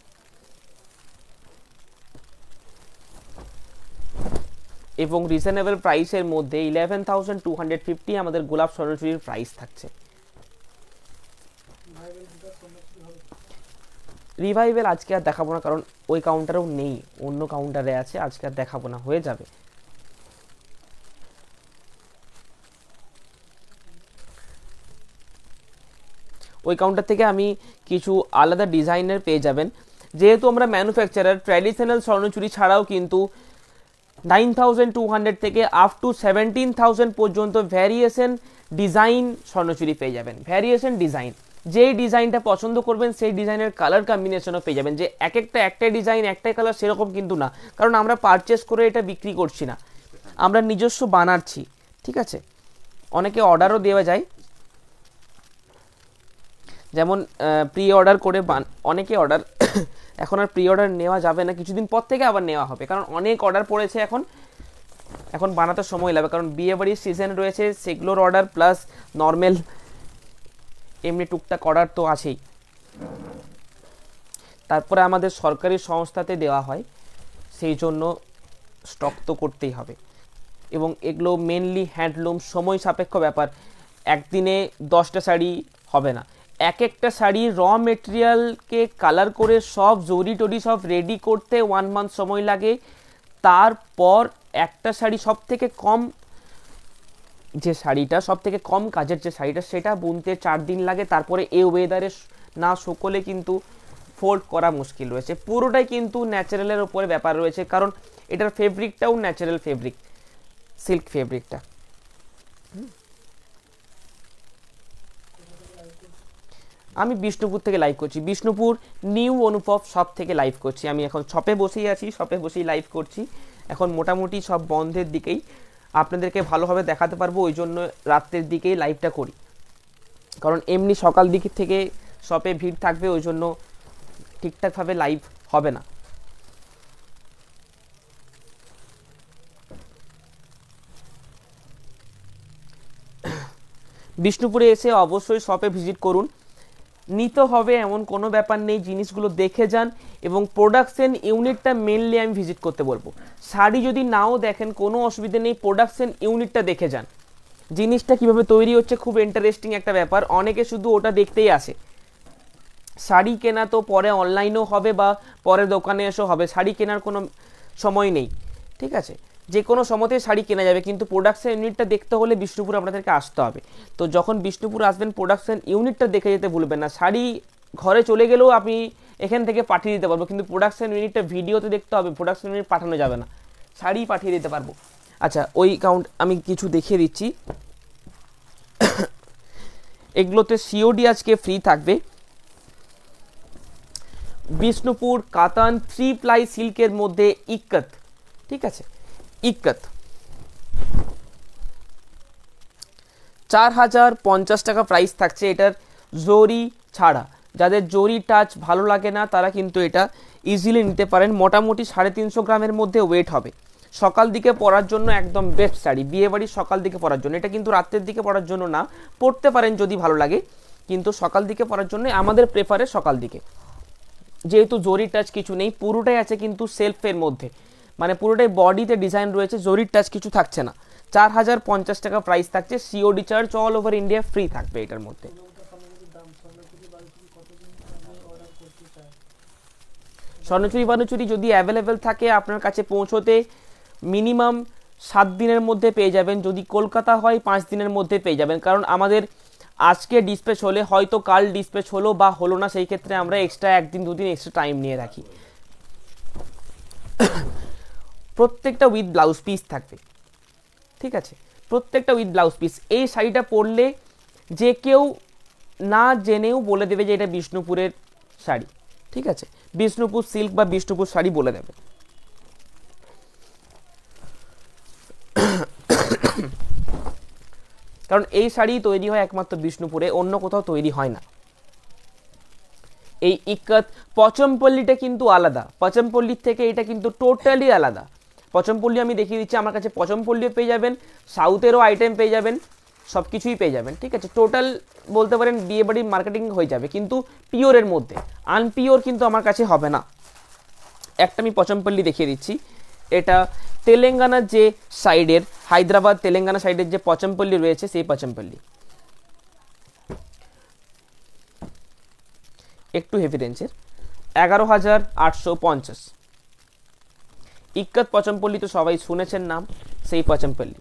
এবং রিজনেবল প্রাইসের মধ্যে eleven thousand two hundred fifty আমাদের গোলাপ স্বর্ণচুরির প্রাইস থাকছে। রিভাইভেল আজকে আর দেখাবো না, কারণ ওই কাউন্টারেও নেই, অন্য কাউন্টারে আছে, আজকে আর দেখাবো না, হয়ে যাবে। ওই কাউন্টার থেকে আমি কিছু আলাদা ডিজাইনের পেয়ে যাবেন। যেহেতু আমরা ম্যানুফ্যাকচারার, ট্র্যাডিশনাল স্বর্ণচুরি ছাড়াও কিন্তু নাইন থাউজেন্ড টু হান্ড্রেড থেকে আপ টু সেভেন্টিন থাউজেন্ড পর্যন্ত ভ্যারিয়েশন ডিজাইন স্বর্ণচুরি পেয়ে যাবেন। ভ্যারিয়েশন ডিজাইন যেই ডিজাইনটা পছন্দ করবেন সেই ডিজাইনের কালার কম্বিনেশনও পেয়ে যাবেন। যে এক একটা একটাই ডিজাইন একটাই কালার সেরকম কিন্তু না, কারণ আমরা পারচেস করে এটা বিক্রি করছি না, আমরা নিজস্ব বানাচ্ছি। ঠিক আছে, অনেকে অর্ডারও দেওয়া যায়, যেমন প্রি অর্ডার করে অনেকে অর্ডার এখন আর প্রি অর্ডার নেওয়া যাবে না, কিছুদিন পর থেকে আবার নেওয়া হবে, কারণ অনেক অর্ডার পড়েছে এখন, এখন বানাতে সময় লাগবে, কারণ বিয়ে বাড়ির সিজন রয়েছে, সেগুলোর অর্ডার প্লাস নর্মাল এমনি টুকটাক অর্ডার তো আছেই। তারপরে আমাদের সরকারি সংস্থাতে দেওয়া হয়, সেই জন্য স্টক তো করতেই হবে। এবং এগুলো মেনলি হ্যান্ডলুম, সময় সাপেক্ষ ব্যাপার, একদিনে দশটা শাড়ি হবে না, এক একটা শাড়ি র মেটেরিয়ালকে কালার করে সব জরি টরি সব রেডি করতে ওয়ান মান্থ সময় লাগে। তারপর একটা শাড়ি সব থেকে কম যে শাড়িটা সব থেকে কম কাজের যে শাড়িটা সেটা বুনতে চার দিন লাগে। তারপরে এই ওয়েদারে না শুকোলে কিন্তু ফোল্ড করা মুশকিল রয়েছে। পুরোটাই কিন্তু ন্যাচারালের উপরে ব্যাপার রয়েছে, কারণ এটার ফেব্রিকটাও ন্যাচারাল ফেব্রিক, সিল্ক ফেব্রিকটা। আমি বিষ্ণুপুর থেকে লাইভ করছি, বিষ্ণুপুর নিউ অনুভব শপ থেকে লাইভ করছি। আমি এখন শপে বসেই আছি, শপে বসেই লাইভ করছি। এখন মোটামুটি সব বন্ধের দিকেই, আপনাদেরকে ভালোভাবে দেখাতে পারবো, ওই জন্য রাত্রের দিকেই লাইভটা করি, কারণ এমনি সকাল দিক থেকে শপে ভিড় থাকবে, ওই জন্য ঠিকঠাকভাবে লাইভ হবে না। বিষ্ণুপুরে এসে অবশ্যই শপে ভিজিট করুন, নিতে হবে এমন কোনো ব্যাপার নেই, জিনিসগুলো দেখে যান। এবং প্রোডাকশন ইউনিটটা মেনলি আমি ভিজিট করতে বলবো। শাড়ি যদি নাও দেখেন কোনো অসুবিধা নেই, প্রোডাকশন ইউনিটটা দেখে যান, জিনিসটা কিভাবে তৈরি হচ্ছে, খুব ইন্টারেস্টিং একটা ব্যাপার। অনেকে শুধু ওটা দেখতেই আসে। শাড়ি কেনা তো পরে অনলাইনেও হবে বা পরে দোকানে এসেও হবে, শাড়ি কেনার কোনো সময় নেই। ঠিক আছে, যে কোনো সময়তে শাড়ি কেনা যাবে, কিন্তু প্রোডাকশন ইউনিটটা দেখতে হলে বিষ্ণুপুর আপনাদেরকে আসতে হবে। তো যখন বিষ্ণুপুর আসবেন প্রোডাকশন ইউনিটটা দেখে যেতে ভুলবেন না। শাড়ি ঘরে চলে গেলেও আপনি এখান থেকে পাঠিয়ে দিতে পারবো, কিন্তু প্রোডাকশন ইউনিটটা ভিডিওতে দেখতে হবে, প্রোডাকশন ইউনিট পাঠানো যাবে না, শাড়ি পাঠিয়ে দিতে পারবো। আচ্ছা, ওই কাউন্ট আমি কিছু দেখিয়ে দিচ্ছি। এগুলোতে সিওডি আজকে ফ্রি থাকবে। বিষ্ণুপুর কাতান থ্রি প্লাই সিল্কের মধ্যে ইক্কত, ঠিক আছে, ইক্কত চার হাজার পঞ্চাশ টাকা প্রাইস থাকছে এটার জরি ছাড়া। যাদের জরি টাচ ভালো লাগে না তারা কিন্তু এটা ইজিলি নিতে পারেন। মোটামুটি সাড়ে তিনশো গ্রামের মধ্যে ওয়েট হবে। সকাল দিকে পরার জন্য একদম বেস্ট শাড়ি, বিয়ে বাড়ির সকাল দিকে পরার জন্য। এটা কিন্তু রাতের দিকে পরার জন্য না, পরতে পারেন যদি ভালো লাগে, কিন্তু সকাল দিকে পরার জন্য আমাদের প্রেফারে সকাল দিকে। যেহেতু জরি টাচ কিছু নেই, পুরোটাই আছে কিন্তু সেলফের মধ্যে, মানে পুরোটাই বডিতে ডিজাইন রয়েছে, জরির টাচ কিছু থাকছে না। চার হাজার পঞ্চাশ টাকা প্রাইস থাকছে, COD charge all over India free থাকবে এটার মধ্যে। স্বর্ণচুরি বানুচুরি যদি অ্যাভেলেবেল থাকে আপনার কাছে পৌঁছোতে মিনিমাম সাত দিনের মধ্যে পেয়ে যাবেন, যদি কলকাতা হয় পাঁচ দিনের মধ্যে পেয়ে যাবেন। কারণ আমাদের আজকে ডিসপ্যাচ হলে হয়তো কাল ডিসপ্যাচ হলো বা হলো না, সেই ক্ষেত্রে আমরা এক্সট্রা একদিন দুদিন এক্সট্রা টাইম নিয়ে রাখি। প্রত্যেকটা উইথ ব্লাউজ পিস থাকবে, ঠিক আছে, প্রত্যেকটা উইথ ব্লাউজ পিস। এই শাড়িটা পরলে যে কেউ না জেনেও বলে দেবে যে এটা বিষ্ণুপুরের শাড়ি, ঠিক আছে, বিষ্ণুপুর সিল্ক বা বিষ্ণুপুর শাড়ি বলে দেবে। কারণ এই শাড়ি তৈরি হয় একমাত্র বিষ্ণুপুরে, অন্য কোথাও তৈরি হয় না। এই ইক্কত পচমপল্লিটা কিন্তু আলাদা, পচমপল্লির থেকে এটা কিন্তু টোটালি আলাদা। পচমপল্লি আমি দেখিয়ে দিচ্ছি, আমার কাছে পচমপল্লিও পেয়ে যাবেন, সাউথেরও আইটেম পেয়ে যাবেন, সব কিছুই পেয়ে যাবেন, ঠিক আছে। টোটাল বলতে পারেন বিয়ে বাড়ির মার্কেটিং হয়ে যাবে, কিন্তু পিওরের মধ্যে। আনপিওর কিন্তু আমার কাছে হবে না। একটা আমি পচমপল্লি দেখিয়ে দিচ্ছি, এটা তেলেঙ্গানার যে সাইডের, হায়দ্রাবাদ তেলেঙ্গানা সাইডের যে পচমপল্লি রয়েছে সেই পচমপল্লি, একটু হেভি রেঞ্জের, এগারো হাজার আটশো পঞ্চাশ। ইক্কত পচমপল্লি তো সবাই শুনেছেন নাম, সেই পচমপল্লি।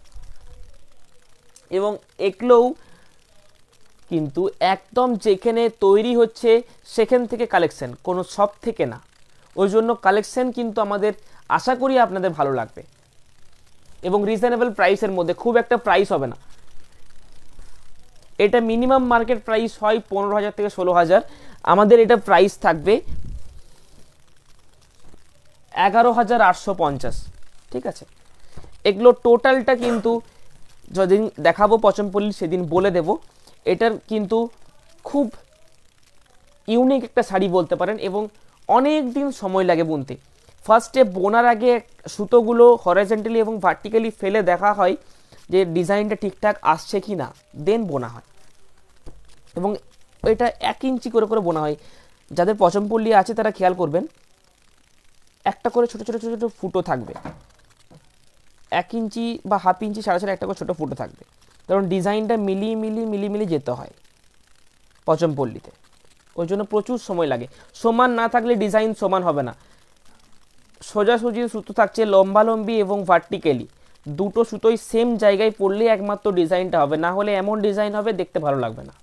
এবং এগুলোও কিন্তু একদম যেখানে তৈরি হচ্ছে সেখান থেকে কালেকশন, কোনো শপ থেকে না। ওই জন্য কালেকশন কিন্তু আমাদের আশা করি আপনাদের ভালো লাগবে এবং রিজনেবল প্রাইসের মধ্যে, খুব একটা প্রাইস হবে না। এটা মিনিমাম মার্কেট প্রাইস হয় পনেরো হাজার থেকে ষোলো হাজার, আমাদের এটা প্রাইস থাকবে এগারো হাজার আটশো পঞ্চাশ। ঠিক আছে, এগুলো টোটালটা কিন্তু যেদিন দেখাবো পচমপল্লী সেদিন বলে দেব। এটার কিন্তু খুব ইউনিক একটা শাড়ি বলতে পারেন এবং অনেক দিন সময় লাগে বুনতে। ফার্স্টে বোনার আগে সুতোগুলো হরাইজন্টালি এবং ভার্টিক্যালি ফেলে দেখা হয় যে ডিজাইনটা ঠিকঠাক আসছে কি না, দেন বোনা হয়। এবং এটা এক ইঞ্চি করে করে বোনা হয়। যাদের পচমপল্লী আছে তারা খেয়াল করবেন, একটা করে ছোটো ছোটো ছোটো ছোটো ফুটো থাকবে, এক ইঞ্চি বা হাফ ইঞ্চি সাড়ে সাড়ে একটা করে ছোটো ফুটো থাকবে, কারণ ডিজাইনটা মিলিয়ে মিলিয়ে মিলিয়ে মিলিয়ে যেতে হয় পচমপল্লীতে, ওই জন্য প্রচুর সময় লাগে। সমান না থাকলে ডিজাইন সমান হবে না। সোজাসুজি সুতো থাকছে, লম্বালম্বি এবং ভার্টিক্যালি দুটো সুতোই সেম জায়গায় পড়লে একমাত্র ডিজাইনটা হবে, না হলে এমন ডিজাইন হবে দেখতে ভালো লাগবে না।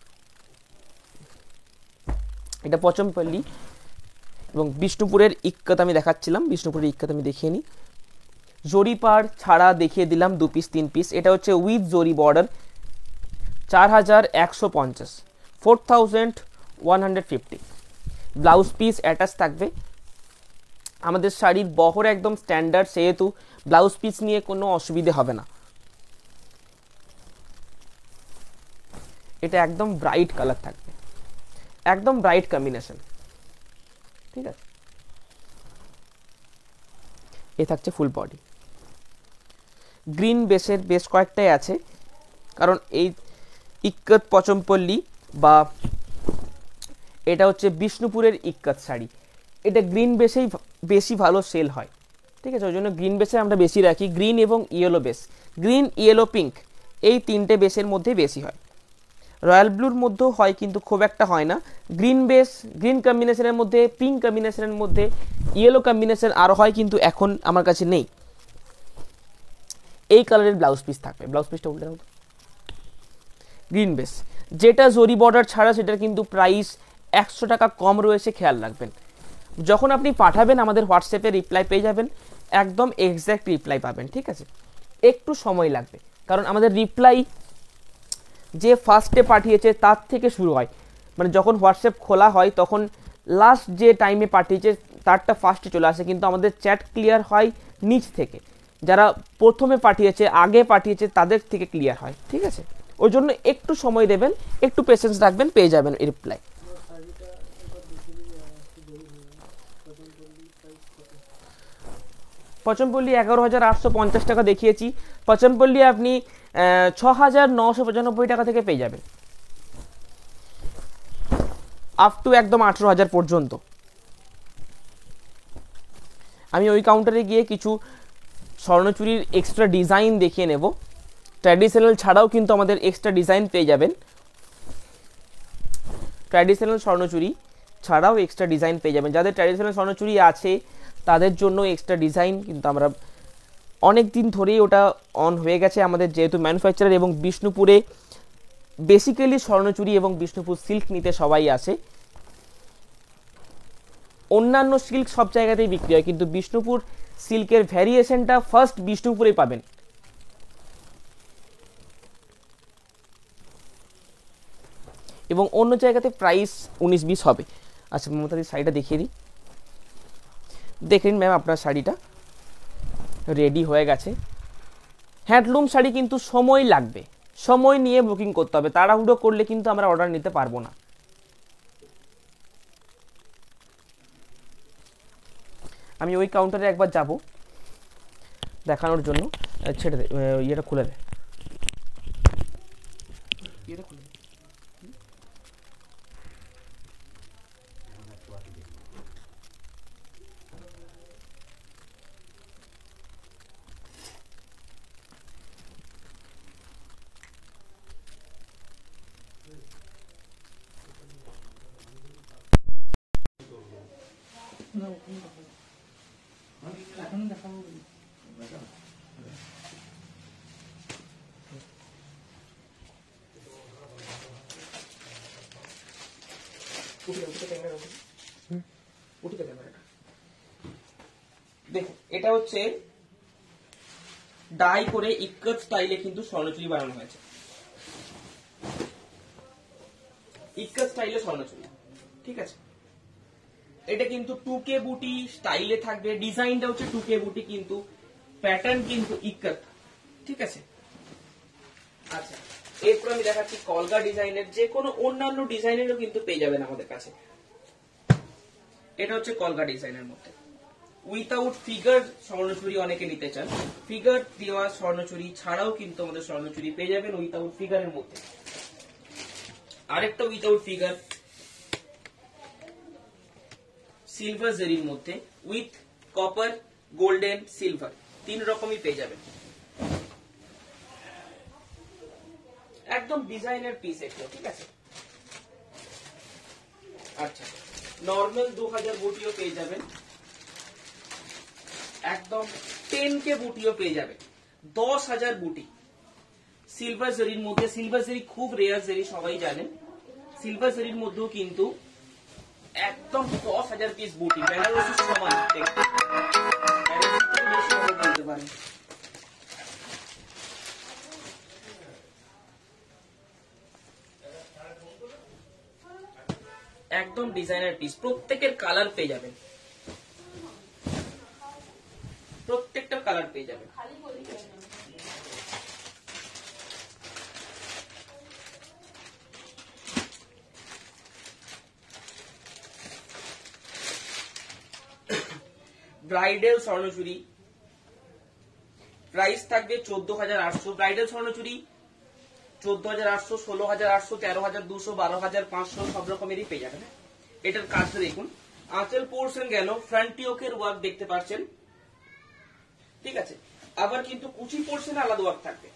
এটা পচমপল্লী এবং বিষ্ণুপুরের ইক্কত আমি দেখাচ্ছিলাম, বিষ্ণুপুরের ইক্কত আমি দেখিয়ে নিই। জরি পাড় ছাড়া দেখিয়ে দিলাম দু পিস তিন পিস। এটা হচ্ছে উইথ জরি বর্ডার, চার হাজার একশো পঞ্চাশ, four thousand one hundred fifty. Blouse piece attach থাকবে। আমাদের শাড়ির বহর একদম স্ট্যান্ডার্ড, সেহেতু ব্লাউজ পিস নিয়ে কোনো অসুবিধে হবে না। এটা একদম ব্রাইট কালার থাকবে, একদম ব্রাইট কম্বিনেশন। ঠিক আছে, এ থাকছে ফুল বডি। গ্রিন বেসের বেশ কয়েকটাই আছে, কারণ এই ইক্কত পচমপল্লী বা এটা হচ্ছে বিষ্ণুপুরের ইক্কত শাড়ি, এটা গ্রিন বেসেই বেশি ভালো সেল হয়। ঠিক আছে, ওই জন্য গ্রিন বেসে আমরা বেশি রাখি। গ্রিন এবং yellow base, green yellow pink এই তিনটে বেসের মধ্যে বেশি হয়। রয়্যাল ব্লুর মধ্যেও হয় কিন্তু খুব একটা হয় না। গ্রিন বেস, গ্রিন কম্বিনেশনের মধ্যে, পিঙ্ক কম্বিনেশনের মধ্যে ইয়েলো কম্বিনেশন আরও হয়, কিন্তু এখন আমার কাছে নেই। এই কালারের ব্লাউজ পিস থাকবে, ব্লাউজ পিসটা উল্টে দাও। গ্রিন বেস, যেটা জরি বর্ডার ছাড়া সেটার কিন্তু প্রাইস একশো টাকা কম রয়েছে, খেয়াল রাখবেন। যখন আপনি পাঠাবেন আমাদের হোয়াটসঅ্যাপে রিপ্লাই পেয়ে যাবেন, একদম এক্স্যাক্ট রিপ্লাই পাবেন। ঠিক আছে, একটু সময় লাগবে, কারণ আমাদের রিপ্লাই যে ফার্স্টে পাঠিয়েছে তার থেকে শুরু হয়, মানে যখন হোয়াটসঅ্যাপ খোলা হয় তখন লাস্ট যে টাইমে পাঠিয়েছে তারটা ফার্স্টে চলে আসে, কিন্তু আমাদের চ্যাট ক্লিয়ার হয় নিচ থেকে। যারা প্রথমে পাঠিয়েছে, আগে পাঠিয়েছে, তাদের থেকে ক্লিয়ার হয়। ঠিক আছে, ওই জন্য একটু সময় দেবেন, একটু পেশেন্স রাখবেন, পেয়ে যাবেন এই রিপ্লাই। পচমপল্লী এগারো হাজার আটশো পঞ্চাশ টাকা দেখিয়েছি। পচমপল্লী আপনি ছ হাজার নশো পঁচানব্বই টাকা থেকে পেয়ে যাবেন, আপ টু একদম আঠেরো হাজার পর্যন্ত। আমি ওই কাউন্টারে গিয়ে কিছু স্বর্ণচুরির এক্সট্রা ডিজাইন দেখিয়ে নেব। ট্র্যাডিশনাল ছাড়াও কিন্তু আমাদের এক্সট্রা ডিজাইন পেয়ে যাবেন। ট্র্যাডিশনাল স্বর্ণচুরি ছাড়াও এক্সট্রা ডিজাইন পেয়ে যাবেন। যাদের ট্র্যাডিশনাল স্বর্ণচুরি আছে তাদের জন্য এক্সট্রা ডিজাইন কিন্তু আমরা অনেক দিন ধরেই ওটা অন হয়ে গেছে আমাদের, যেহেতু ম্যানুফ্যাকচারার এবং বিষ্ণুপুরে বেসিক্যালি স্বর্ণচুরি এবং বিষ্ণুপুর সিল্ক নিতে সবাই আসে। অন্যান্য সিল্ক সব জায়গাতেই বিক্রি হয়, কিন্তু বিষ্ণুপুর সিল্কের ভ্যারিয়েশনটা ফার্স্ট বিষ্ণুপুরে পাবেন। এবং অন্য জায়গাতে প্রাইস উনিশ বিশ হবে। আচ্ছা মমতাদি শাড়িটা দেখিয়ে দিই, দেখেন ম্যাম আপনার শাড়িটা রেডি হয়ে গেছে। হ্যান্ডলুম শাড়ি কিন্তু সময় লাগবে, সময় নিয়ে বুকিং করতে হবে, তাড়াহুড়ো করলে কিন্তু আমরা অর্ডার নিতে পারবো না। আমি ওই কাউন্টারে একবার যাব দেখানোর জন্য। ছেড়ে দে, ইয়েটা খুলে দে, ইয়েটা খুলে দে। দেখুন এটা হচ্ছে ডাই করে ইক্কত স্টাইলে কিন্তু স্বর্ণচুরি বানানো হয়েছে। ইক্কাত স্টাইলে স্বর্ণচুরি, ঠিক আছে। এটা কিন্তু টু কে বুটি স্টাইলে থাকবে, ডিজাইনটা হচ্ছে টু কে বুটি, কিন্তু প্যাটার্ন কিন্তু ইক্কাত, ঠিক আছে। আচ্ছা, এরপর আমি দেখাচ্ছি কলকা ডিজাইনের, যে কোনো অন্যান্য ডিজাইনেরও কিন্তু পেয়ে যাবেন আমাদের কাছে। এটা হচ্ছে কলকা ডিজাইনের মধ্যে উইথাউট ফিগার স্বর্ণচুরি অনেকে নিতে চান, ফিগার দেওয়া স্বর্ণচুরি ছাড়াও কিন্তু আমাদের স্বর্ণচুরি পেয়ে যাবেন উইথাউট ফিগারের মধ্যে। আরেকটা উইথাউট ফিগার সিলভার জেরির মধ্যে উইথ কপার, গোল্ডেন, সিলভার তিন রকমই পেয়ে যাবেন। একদম ডিজাইনার পিস এগুলো, ঠিক আছে। আচ্ছা, নর্মাল দু হাজার বুটিও পেয়ে যাবেন, একদম টেন কে বুটিও পেয়ে যাবেন, দশ হাজার বুটি সিলভার জেরির মধ্যে। সিলভার জেরি খুব রেয়ার জেরি, সবাই জানেন। সিলভার জেরির মধ্যেও কিন্তু একদম দশ হাজার পিস বুটি, বেনারসি সমান দেখতে, বেনারসি থেকে বেশি ভালো বলতে পারেন। একদম ডিজাইনার পিস, প্রত্যেকের কালার পেয়ে যাবেন, প্রত্যেকটা কালার পেয়ে যাবেন। ব্রাইডাল স্বর্ণচুরি প্রাইস থাকবে চোদ্দ হাজার আটশো। ব্রাইডাল স্বর্ণচুরি চোদ্দ হাজার আটশো, ষোলো হাজার আটশো, তেরো হাজার দুশো, বারো হাজার পাঁচশো সব রকমেরই পেয়ে যাবেন। এটার কাজটা দেখুন, আঁচল পোর্শন গেল, ফ্রন্ট ইয়োকের ওয়ার্ক দেখতে পাচ্ছেন, ঠিক আছে। আবার কিন্তু কুচি পোর্শনে আলাদা ওয়ার্ক থাকবে,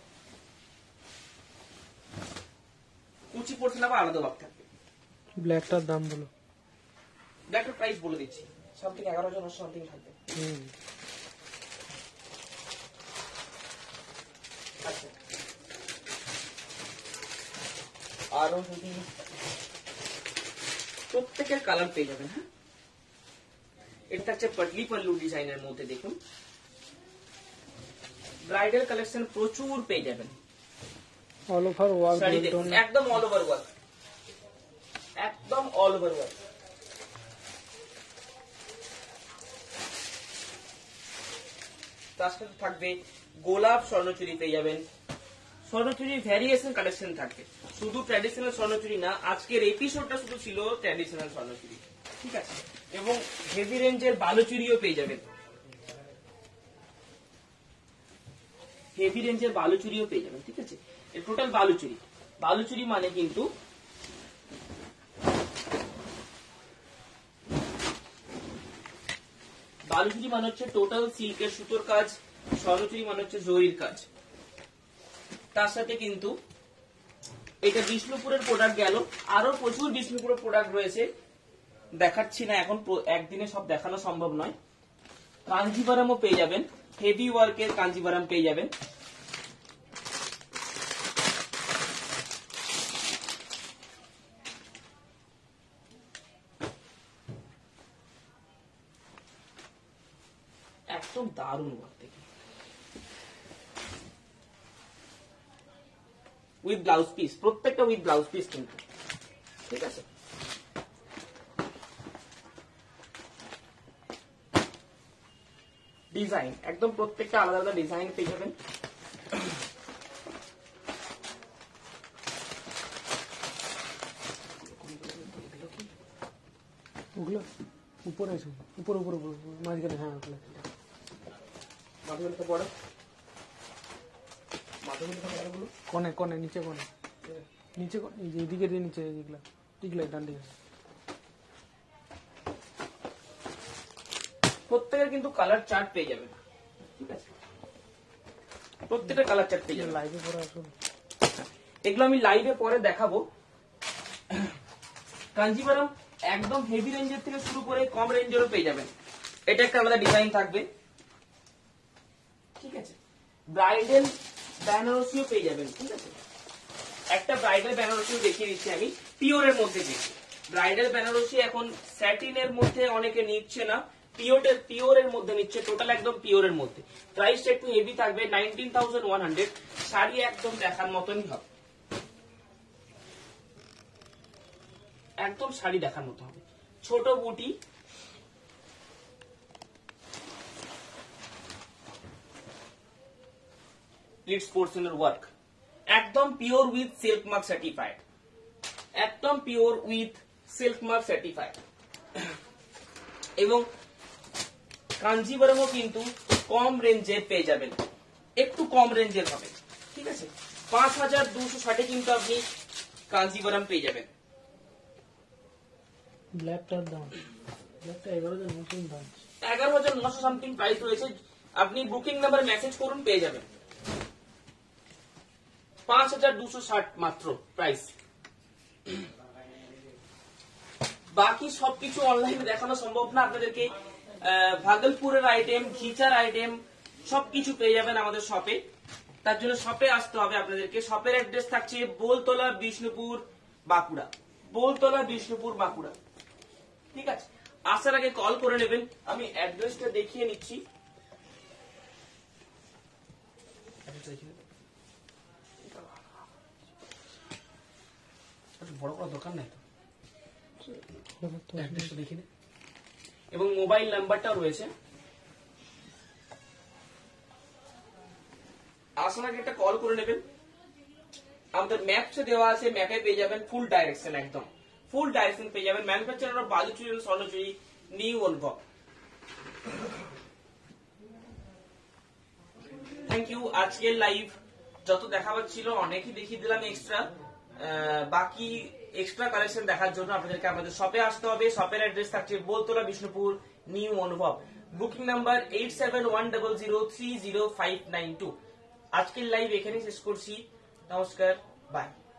কুচি পোর্শন আবার আলাদা ওয়ার্ক থাকবে। ব্ল্যাকটার দাম বলো, ব্ল্যাকটার প্রাইস বলে দিচ্ছি, সামথিং এগারো হাজার নশো সামথিং থাকবে। আচ্ছা, আরো যদি প্রত্যেকের কালার পেয়ে যাবেন। হ্যাঁ, এটা থাকছে পটলি পাল্লু ডিজাইনের মধ্যে, দেখুন ব্রাইডাল কালেকশন প্রচুর পেয়ে যাবেন। অল ওভার ওয়ার্ক, একদম অল ওভার ওয়ার্ক, একদম অল ওভার ওয়ার্ক। তার সাথে থাকবে গোলাপ স্বর্ণচুরি পেয়ে যাবেন। স্বর্ণচুরি ভ্যারিয়েশন কালেকশন থাকবে, শুধু ট্র্যাডিশনাল স্বর্ণচুরি না। আজকের এপিসোডটা শুধু ছিল ট্র্যাডিশনাল স্বর্ণচুরি, ঠিক আছে। এবং হেভি রেঞ্জের বালুচুরিও পেয়ে যাবেন, হেভি রেঞ্জের বালুচুরিও পেয়ে যাবেন, ঠিক আছে। টোটাল বালুচুরি, বালুচুরি মানে কিন্তু বালুচুরি মানে হচ্ছে টোটাল সিল্কের সুতোর কাজ, স্বর্ণচুরি মানে হচ্ছে জরির কাজ। তার সাথে কিন্তু এটা বিষ্ণুপুরের প্রোডাক্ট গেল, আরো প্রচুর বিষ্ণুপুরের প্রোডাক্ট রয়েছে, দেখাচ্ছি না এখন, একদিনে সব দেখানো সম্ভব নয়। কাঞ্জিভারামও পেয়ে যাবেন, হেভি ওয়ার্কের কাঞ্জিভারাম পেয়ে যাবেন। একদম দারুণ ওয়ার্ক, দেখি উইথ ব্লাউজ পিস, প্রত্যেকটা উইথ ব্লাউজ পিস কিন্তু, ঠিক আছে। ডিজাইন একদম প্রত্যেকটা আলাদা আলাদা ডিজাইন পেয়ে যাবেন। ওগুলো উপরে আছে, উপরে উপরে উপরে মাঝখানে, হ্যাঁ ওগুলো মাঝখানে বড়, মাঝখানে বড়, কোণে কোণে নিচে কোণে, নিচে এইদিকে দিয়ে নিচে, এইগুলা এইগুলা ডান দিকে। প্রত্যেকের কিন্তু কালার চার্ট পেয়ে যাবেন, ঠিক আছে। প্রত্যেকটা কালার চার্ট পেয়ে যাবেন। লাইভে পরে আসুন, এগুলো আমি লাইভে পরে দেখাবো। কাঞ্জিভারাম একদম হেভি রেঞ্জের থেকে শুরু করে কম রেঞ্জেরও পেয়ে যাবেন। এটা একটা আলাদা ডিজাইন থাকবে, ঠিক আছে। ব্রাইডাল বেনারসিও পেয়ে যাবেন, ঠিক আছে। একটা ব্রাইডাল বেনারসিও দেখিয়ে দিচ্ছি আমি, পিওরের মধ্যে দেখি। ব্রাইডাল বেনারসি এখন স্যাটিনের মধ্যে অনেকে নিচ্ছে না, পিওরের পিওরের মধ্যে নিচ্ছে, টোটাল একদম পিওরের মধ্যে। প্রাইসটা একটু হেভি থাকবে, nineteen thousand one hundred. Sari একদম দেখার মতনই হবে। একদম শাড়ি দেখার মতো হবে। ছোট বুটি, প্লিটস পোর্শনের ওয়ার্ক, একদম pure with silk mark certified, একদম pure with silk mark certified. এবং কাঞ্জিবরমও কিন্তু কম রেঞ্জে পেয়ে যাবেন, একটু কম রেঞ্জের হবে, ঠিক আছে। পাঁচ হাজার দুশো ষাটে কিন্তু আপনি কাঞ্জিবরম পেয়ে যাবেন। ব্ল্যাকটার দাম, ব্ল্যাকটা এগারো হাজার নতুন দাম, এগারো হাজার নশো সামথিং প্রাইস রয়েছে। আপনি বুকিং নাম্বার মেসেজ করুন, পেয়ে যাবেন। পাঁচ হাজার দুশো ষাট মাত্র প্রাইস। বাকি সবকিছু অনলাইনে দেখানো সম্ভব না আপনাদেরকে। ভাগলপুরের আইটেম, ঘিচার আইটেম সবকিছু পেয়ে যাবেন আমাদের শপে। তার জন্য শপে আসতে হবে আপনাদেরকে। শপের অ্যাড্রেস থাকছে বোলতলা, বিষ্ণুপুর, বাঁকুড়া। বোলতলা, বিষ্ণুপুর, বাঁকুড়া, ঠিক আছে। আসার আগে কল করে নেবেন। আমি অ্যাড্রেসটা দেখিয়ে নিচ্ছি। বড় বড় দোকান নাই তো, অ্যাড্রেসটা দেখি না। এবং মোবাইল নাম্বারটাও রয়েছে। আসার আগে একটা কল করে নেবেন। আমাদের ম্যাপসে দেওয়া আছে, ম্যাপে পেয়ে যাবেন ফুল ডাইরেকশন, একদম ফুল ডাইরেকশন পেয়ে যাবেন। Manufacturer of Baluchari and Swarnachari, new Anubhav. Thank you. আজকের লাইভ যত দেখাবার ছিল অনেকই দেখিয়ে দিলাম এক্সট্রা। বাকি এক্সট্রা কালেকশন দেখার জন্য আপনাদেরকে আমাদের শপে আসতে হবে। শপের অ্যাড্রেস থাকছে Boltala, Bishnupur, new Anubhav. Booking number eight seven one double zero three zero five nine two. আজকের লাইভ এখানেই শেষ করছি। নমস্কার, বাই।